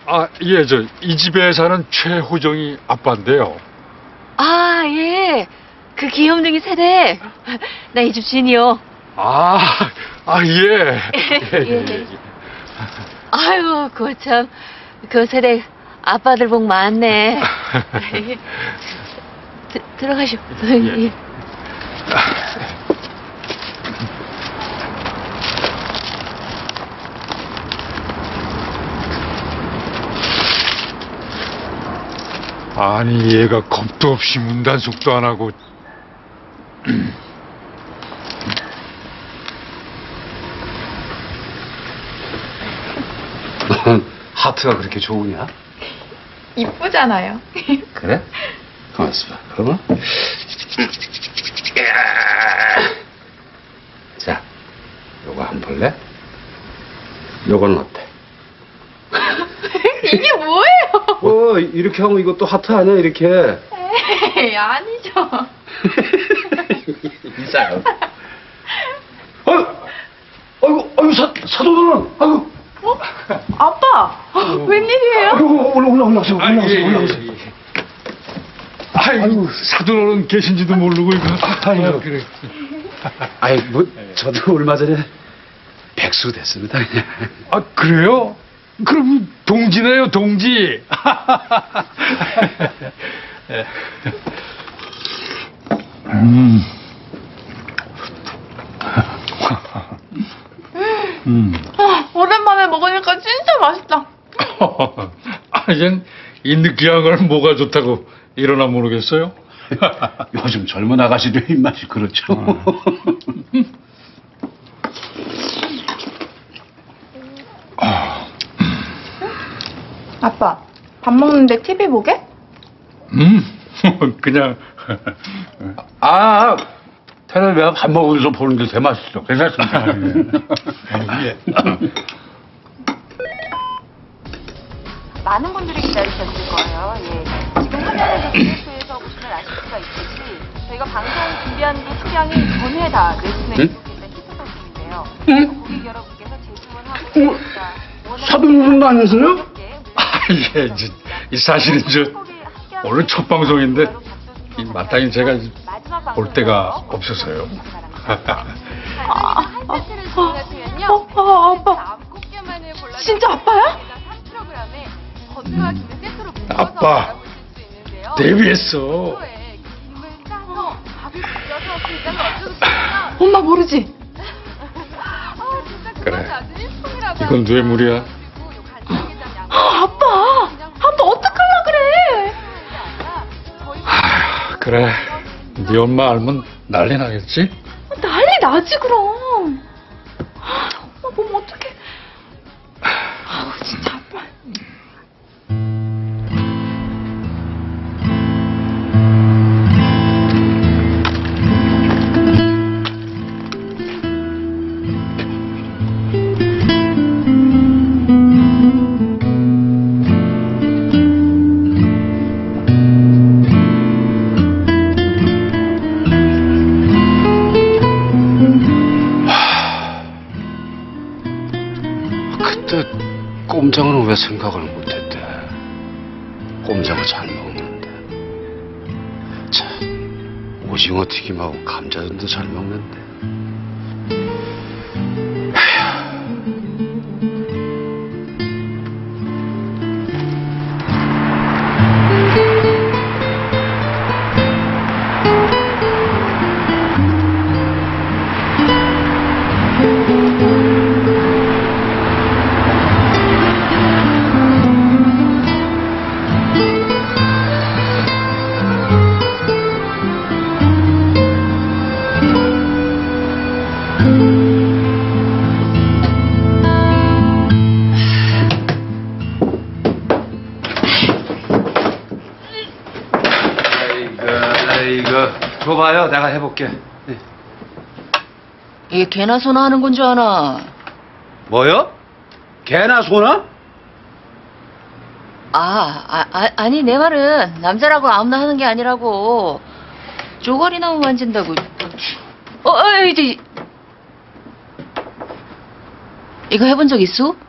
예, 이 집에 사는 최호정이 아빠인데요. 아, 예. 그 귀염둥이 세대. 나 이 집 주인이요. 예. 예. 아이고, 그거 참. 그 세대 아빠들 복 많네. 들어가시오. 예. 아니, 얘가 겁도 없이 문단속도 안 하고. 하트가 그렇게 좋으냐? 이쁘잖아요. 그래? 가만있어 봐. 그러면 자, 요거 한 번 볼래? 요거는 어때? 이게 뭐예요? 이렇게 하면 이것도 하트 아니야, 이렇게? 에이, 아니죠. 이상해. 아이고, 사도는, 아이고. 아빠, 웬일이에요? 아이고, 올라오세요. 아이고, 사돈어른 계신지도 모르고, 이거. 아이고. 그래. 저도 얼마 전에 백수 됐습니다, 그냥. 그래요? 그럼 동지네요, 동지. 오랜만에 먹으니까 진짜 맛있다. 이 느끼한 걸 뭐가 좋다고 이러나 모르겠어요? 요즘 젊은 아가씨들 입맛이 그렇죠. 아빠, 밥 먹는데 TV 보게? 그냥. 텔레비가 밥 먹으면서 보는 게 제일 맛있어. 괜찮습니다. 예. 많은 분들이 기다리셨을 거예요. 예. 지금 화면을 뉴스에서 보시면 아실 수가 있듯이 저희가 방송 준비하는 게 수량이 전회 다 내주는 기록했던 히트 상품인데요. 고객 여러분께서 재주문하고 있습니다. 사돈어른 아니세요? 예, 이 사실은 오늘 첫 방송인데 마땅히 제가 볼 데가 없어서요. 아빠. 진짜 아빠야? 아빠, 데뷔했어. 엄마 모르지? 그래, 이건 뇌물이야. 아빠 어떡하려 그래? 그래, 네 엄마 알면 난리 나겠지? 난리 나지 그럼. 엄마 보면 어떡해. 아우 진짜 아빠. 꼼장어는 왜 생각을 못했대? 꼼장어 잘 먹는데. 참, 오징어 튀김하고 감자전도 잘 먹는데. 줘봐요. 내가 해볼게. 네. 이게 개나 소나 하는 건 줄 아나? 뭐요? 개나 소나? 아니 내 말은 남자라고 아무나 하는 게 아니라고. 쪼가리 나무 만진다고. 이제 이거 해본 적 있어?